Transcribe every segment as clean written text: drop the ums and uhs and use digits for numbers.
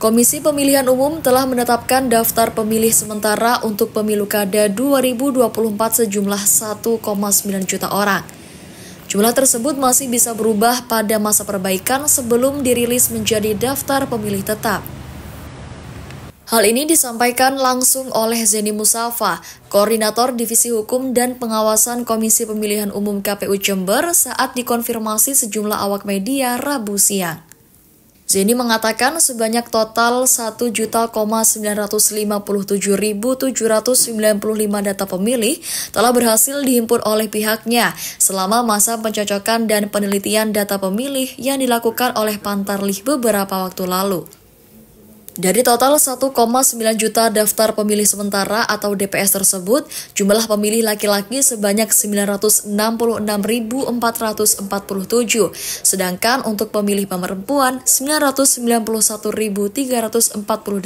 Komisi Pemilihan Umum telah menetapkan daftar pemilih sementara untuk pemilu kada 2024 sejumlah 1,9 juta orang. Jumlah tersebut masih bisa berubah pada masa perbaikan sebelum dirilis menjadi daftar pemilih tetap. Hal ini disampaikan langsung oleh Zeni Musafa, Koordinator Divisi Hukum dan Pengawasan Komisi Pemilihan Umum KPU Jember saat dikonfirmasi sejumlah awak media Rabu siang. Zeni mengatakan sebanyak total 1.957.795 data pemilih telah berhasil dihimpun oleh pihaknya selama masa pencocokan dan penelitian data pemilih yang dilakukan oleh Pantarlih beberapa waktu lalu. Dari total 1,9 juta daftar pemilih sementara atau DPS tersebut, jumlah pemilih laki-laki sebanyak 966.447, sedangkan untuk pemilih perempuan 991.348.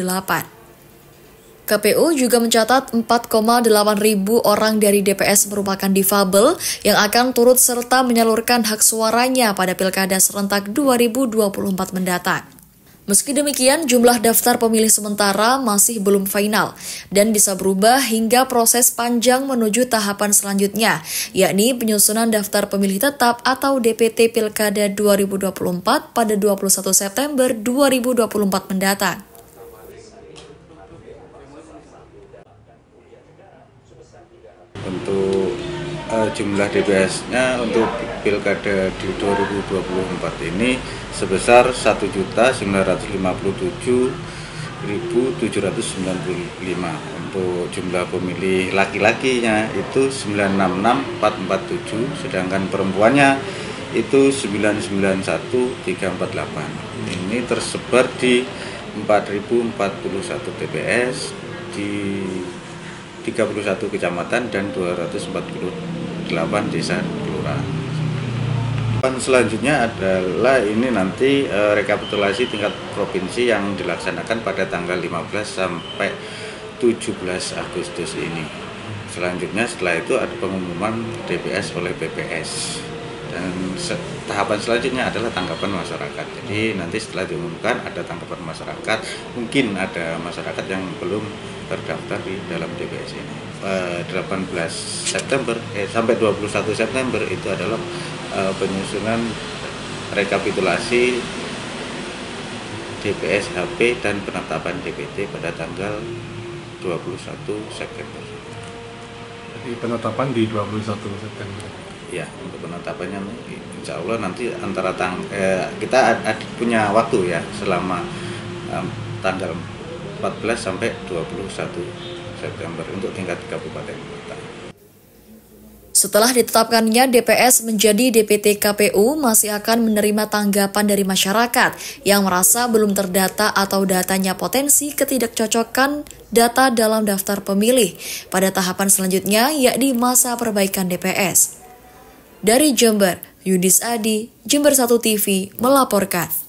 KPU juga mencatat 4,8 ribu orang dari DPS merupakan difabel yang akan turut serta menyalurkan hak suaranya pada Pilkada serentak 2024 mendatang. Meski demikian, jumlah daftar pemilih sementara masih belum final dan bisa berubah hingga proses panjang menuju tahapan selanjutnya, yakni penyusunan daftar pemilih tetap atau DPT Pilkada 2024 pada 21 September 2024 mendatang. Untuk jumlah DPS-nya untuk Pilkada di 2024 ini sebesar 1.957.795. Untuk jumlah pemilih laki-lakinya itu 966.447, sedangkan perempuannya itu 991.348. Ini tersebar di 4.041 TPS di 31 kecamatan dan 248 desa kelurahan. Selanjutnya adalah ini nanti rekapitulasi tingkat provinsi yang dilaksanakan pada tanggal 15 sampai 17 Agustus ini. Selanjutnya setelah itu ada pengumuman DPS oleh BPS. Dan tahapan selanjutnya adalah tanggapan masyarakat. Jadi nanti setelah diumumkan ada tanggapan masyarakat, mungkin ada masyarakat yang belum terdaftar di dalam DPS ini. 18 September sampai 21 September itu adalah penyusunan rekapitulasi DPS HP dan penetapan DPT pada tanggal 21 September. Jadi penetapan di 21 September. Ya, untuk penetapannya insya Allah nanti antara kita punya waktu ya selama tanggal 14 sampai 21 September untuk tingkat kabupaten kota. Setelah ditetapkannya DPS menjadi DPT KPU masih akan menerima tanggapan dari masyarakat yang merasa belum terdata atau datanya potensi ketidakcocokan data dalam daftar pemilih pada tahapan selanjutnya yakni masa perbaikan DPS. Dari Jember, Yudis Adi, Jember 1 TV melaporkan.